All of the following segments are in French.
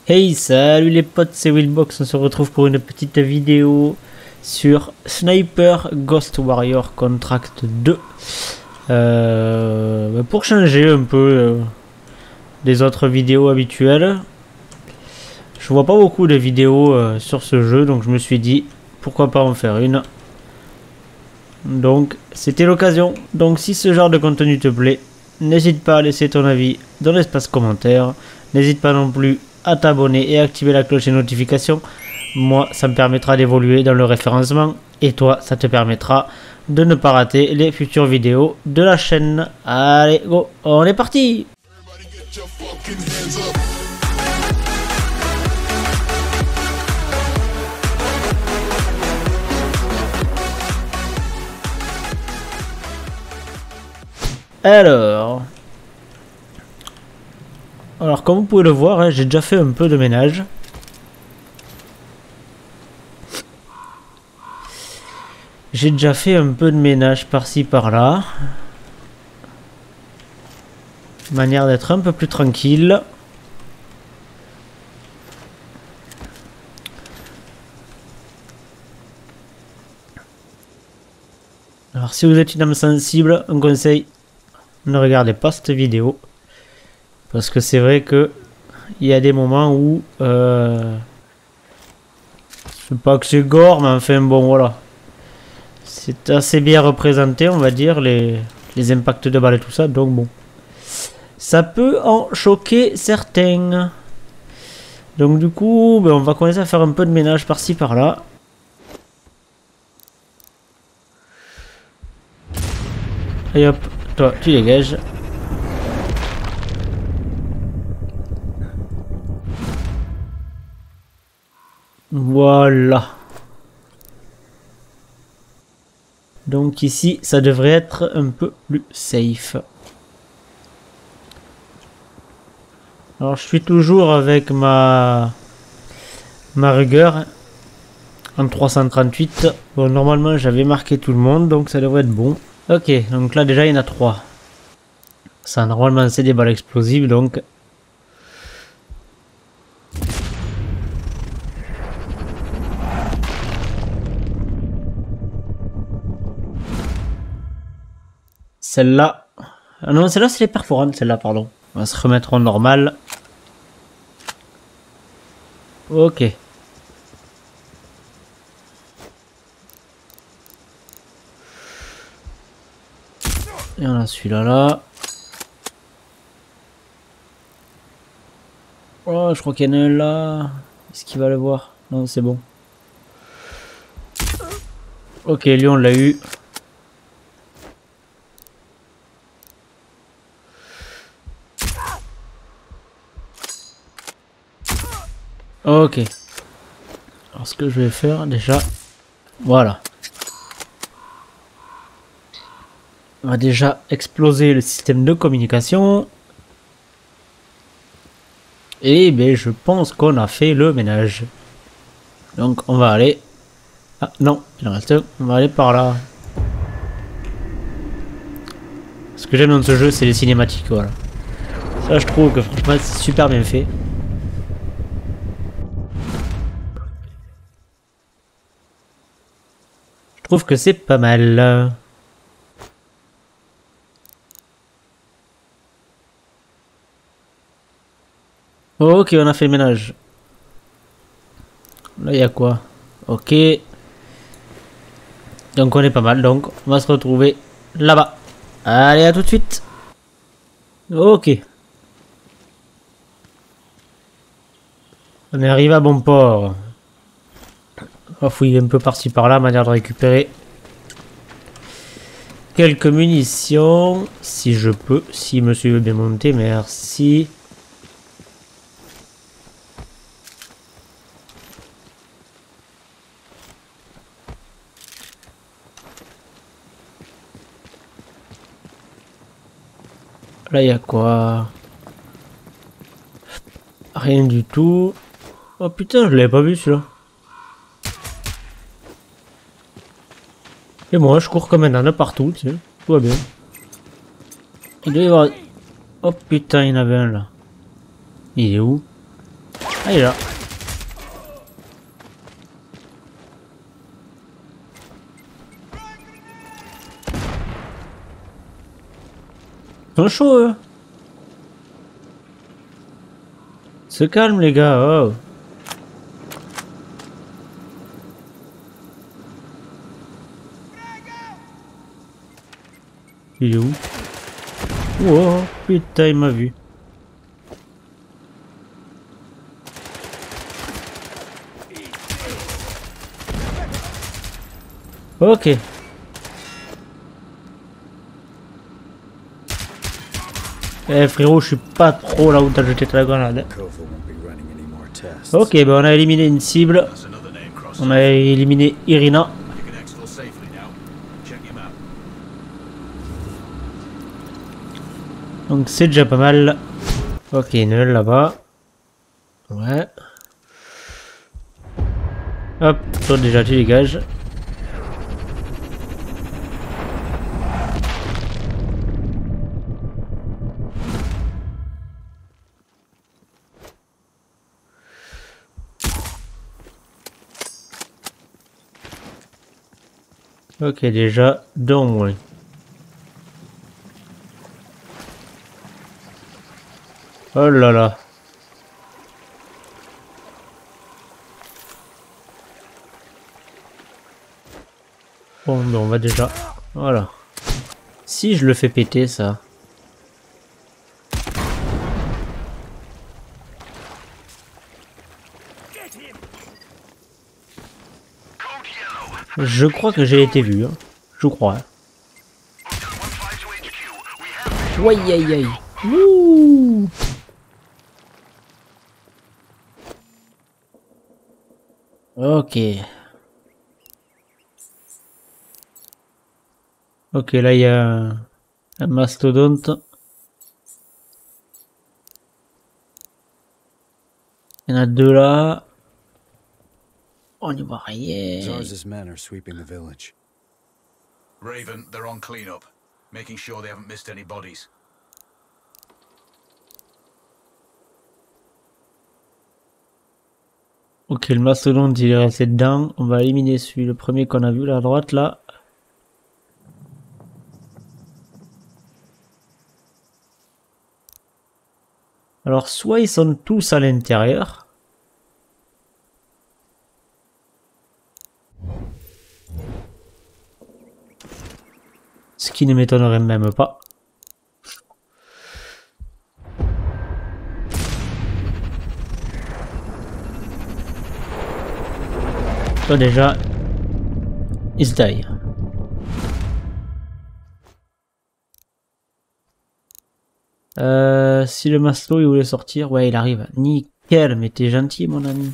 Hey, salut les potes, c'est Willbox, on se retrouve pour une petite vidéo sur Sniper Ghost Warrior Contract 2. Pour changer un peu des autres vidéos habituelles. Je vois pas beaucoup de vidéos sur ce jeu, donc je me suis dit pourquoi pas en faire une. Donc c'était l'occasion. Donc si ce genre de contenu te plaît, n'hésite pas à laisser ton avis dans l'espace commentaire. N'hésite pas non plus à t'abonner et activer la cloche des notifications. Moi, ça me permettra d'évoluer dans le référencement. Et toi, ça te permettra de ne pas rater les futures vidéos de la chaîne. Allez, go, on est parti! Alors comme vous pouvez le voir, hein, j'ai déjà fait un peu de ménage. J'ai déjà fait un peu de ménage par-ci par-là. De manière d'être un peu plus tranquille. Alors si vous êtes une âme sensible, un conseil, ne regardez pas cette vidéo. Parce que c'est vrai que il y a des moments où c'est pas que c'est gore, mais enfin bon voilà. C'est assez bien représenté, on va dire, les impacts de balles et tout ça, donc bon. Ça peut en choquer certains. Donc du coup, on va commencer à faire un peu de ménage par-ci par-là. Et hop, toi tu dégages. Voilà. Donc ici, ça devrait être un peu plus safe. Alors je suis toujours avec ma rigueur en 338. Bon, normalement j'avais marqué tout le monde, donc ça devrait être bon. Ok, donc là déjà il y en a 3. Ça normalement c'est des balles explosives, donc... Celle-là... Ah non, celle-là c'est les perforantes, celle-là, pardon. On va se remettre en normal. Ok. Et on a celui-là là. Oh, je crois qu'il y en a un là. Est-ce qu'il va le voir? Non, c'est bon. Ok, lui on l'a eu. Ok. Alors ce que je vais faire déjà, voilà. On va déjà exploser le système de communication. Et ben je pense qu'on a fait le ménage. Donc on va aller... Ah non, il en reste un. On va aller par là. Ce que j'aime dans ce jeu, c'est les cinématiques, voilà. Ça je trouve que franchement c'est super bien fait. Je trouve que c'est pas mal. Ok, on a fait le ménage. Là, il y a quoi? Ok. Donc, on est pas mal. Donc, on va se retrouver là-bas. Allez, à tout de suite. Ok. On est arrivé à bon port. On va fouiller un peu par-ci par-là, manière de récupérer quelques munitions. Si je peux. Si monsieur veut bien monter, merci. Là, il y a quoi? Rien du tout. Oh putain, je l'avais pas vu celui-là. Et moi, je cours comme un âne partout, tu sais. Tout va bien. Il doit y avoir... Oh putain, il y en avait un là. Il est où? Ah, il est là. Ils sont chauds, eux. Se calme, les gars. Oh. Il est où? Wow, putain, il m'a vu. Ok. Eh frérot, je suis pas trop là où t'as jeté ta grenade. Ok, ben on a éliminé une cible. On a éliminé Irina. Donc c'est déjà pas mal. Ok, nul là-bas. Ouais. Hop, toi déjà tu dégages. Ok, déjà, deux en moins. Oh là là. Bon, ben on va déjà... Voilà. Si je le fais péter, ça... Je crois que j'ai été vu, hein. Je crois. Aïe aïe aïe. Ouh. Ok. Ok, là il y a un mastodonte. Il y en a deux là. On n'y voit rien. Zarz's men are sweeping the village. Raven, they're on cleanup, making sure they haven't missed any bodies. Ok, le mastodonte il est resté dedans. On va éliminer celui, le premier qu'on a vu là à droite là. Alors soit ils sont tous à l'intérieur. Ce qui ne m'étonnerait même pas. Toi déjà, il se die. Si le masto il voulait sortir, ouais il arrive. Nickel, mais t'es gentil mon ami.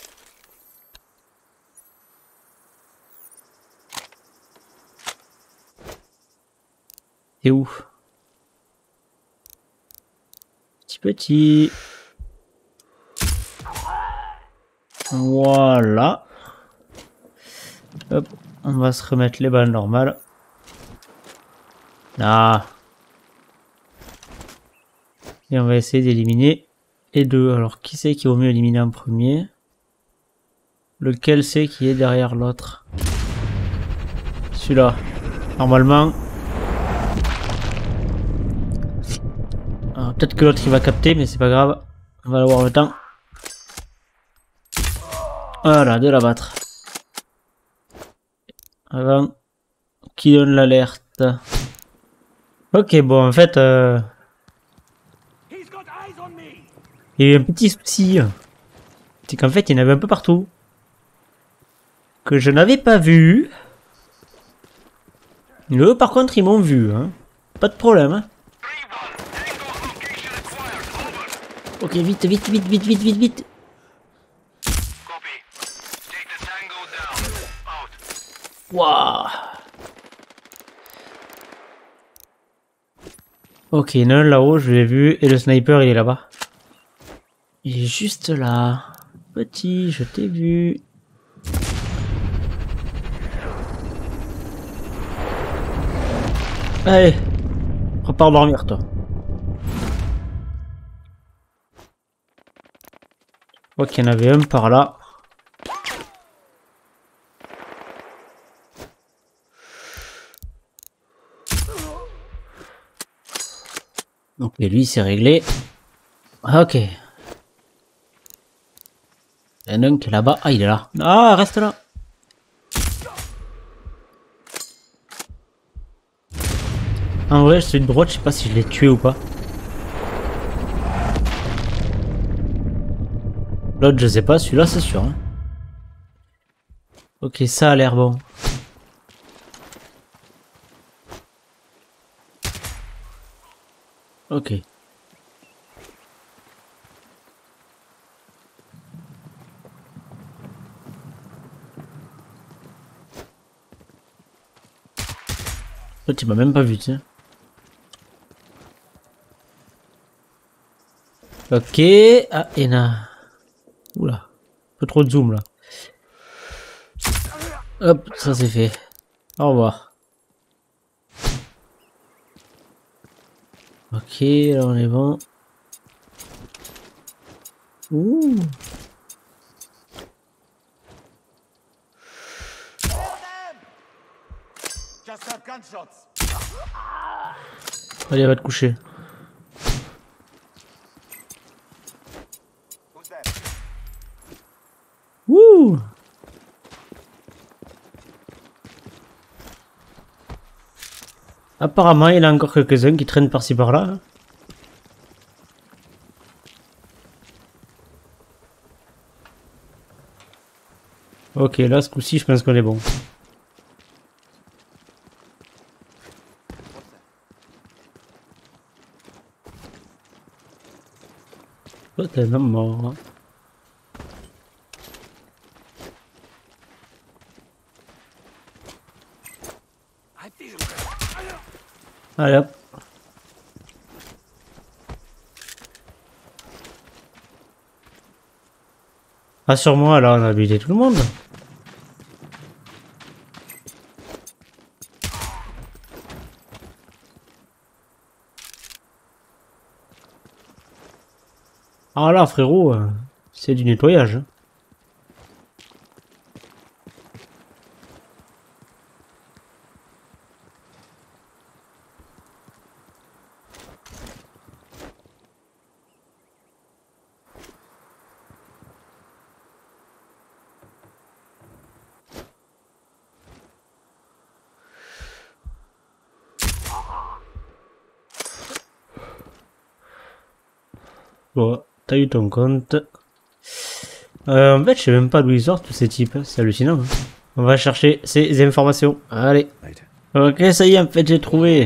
T'es où? Petit. Voilà. Hop, on va se remettre les balles normales. Ah. Et on va essayer d'éliminer les deux. Alors qui c'est qui vaut mieux éliminer en premier? Lequel c'est qui est derrière l'autre? Celui-là. Normalement. Peut-être que l'autre il va capter, mais c'est pas grave. On va avoir le temps. Voilà, de l'abattre. Avant qu'il donne l'alerte. Ok, bon, en fait, il y a eu un petit souci. C'est qu'en fait, il y en avait un peu partout. Que je n'avais pas vu. Eux, par contre, ils m'ont vu. Hein. Pas de problème. Hein. Ok, vite, vite, vite, vite, vite, vite, vite. Waouh. Ok, il y en a un là-haut, je l'ai vu. Et le sniper, il est là-bas. Il est juste là. Petit, je t'ai vu. Allez. Repars dormir, toi. Je vois qu'il y en avait un par là. Donc et lui c'est réglé. Ok. Il y en a un qui est là-bas. Ah il est là. Ah reste là. En vrai celui de droite je sais pas si je l'ai tué ou pas. L'autre je sais pas, celui-là c'est sûr. Hein. Ok ça a l'air bon. Ok. Toi tu m'as même pas vu tiens. Ok. Ah Ena. Oula. Un peu trop de zoom là. Hop, ça c'est fait. Au revoir. Ok, là on est bon. Ouh. Allez, va te coucher. Ouh. Apparemment, il y en a encore quelques-uns qui traînent par-ci par-là. Hein. Ok, là, ce coup-ci, je pense qu'on est bon. Oh, t'es même mort. Hein. Allez hop. Rassure-moi, là, on a buté tout le monde. Ah là, frérot, c'est du nettoyage. Hein. Bon, t'as eu ton compte. En fait, je sais même pas d'où ils sortent tous ces types. C'est hallucinant. Hein. On va chercher ces informations. Allez. Ok, ça y est, en fait, j'ai trouvé.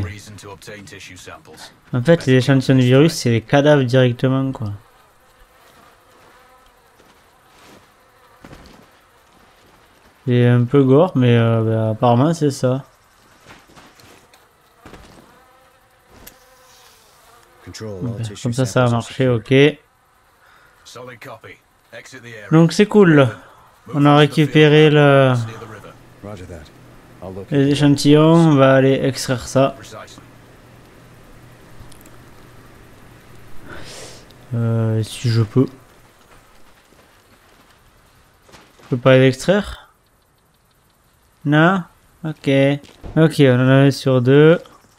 En fait, les échantillons de virus, c'est les cadavres directement, quoi. C'est un peu gore, mais bah, apparemment, c'est ça. Comme ça a marché, ok. Donc c'est cool. On a récupéré les échantillons, on va aller extraire ça. Si je peux. Je peux pas les extraire? Non? Ok. Ok, on en a un sur deux.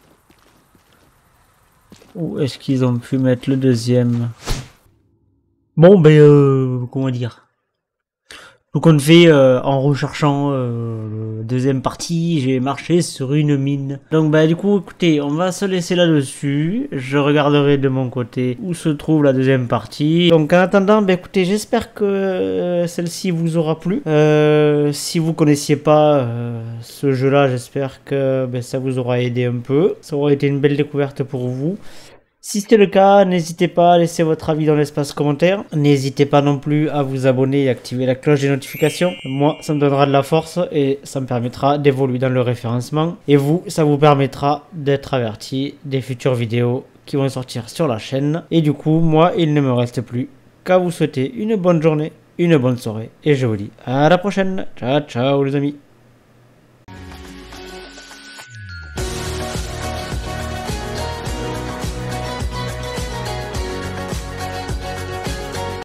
Où est-ce qu'ils ont pu mettre le deuxième? Bon, ben, comment dire? Donc on fait en recherchant la deuxième partie, j'ai marché sur une mine. Donc bah du coup écoutez, on va se laisser là-dessus. Je regarderai de mon côté où se trouve la deuxième partie. Donc en attendant, bah écoutez, j'espère que celle-ci vous aura plu. Si vous connaissiez pas ce jeu-là, j'espère que bah, ça vous aura aidé un peu. Ça aura été une belle découverte pour vous. Si c'est le cas, n'hésitez pas à laisser votre avis dans l'espace commentaire. N'hésitez pas non plus à vous abonner et activer la cloche des notifications. Moi, ça me donnera de la force et ça me permettra d'évoluer dans le référencement. Et vous, ça vous permettra d'être averti des futures vidéos qui vont sortir sur la chaîne. Et du coup, moi, il ne me reste plus qu'à vous souhaiter une bonne journée, une bonne soirée. Et je vous dis à la prochaine. Ciao, ciao les amis.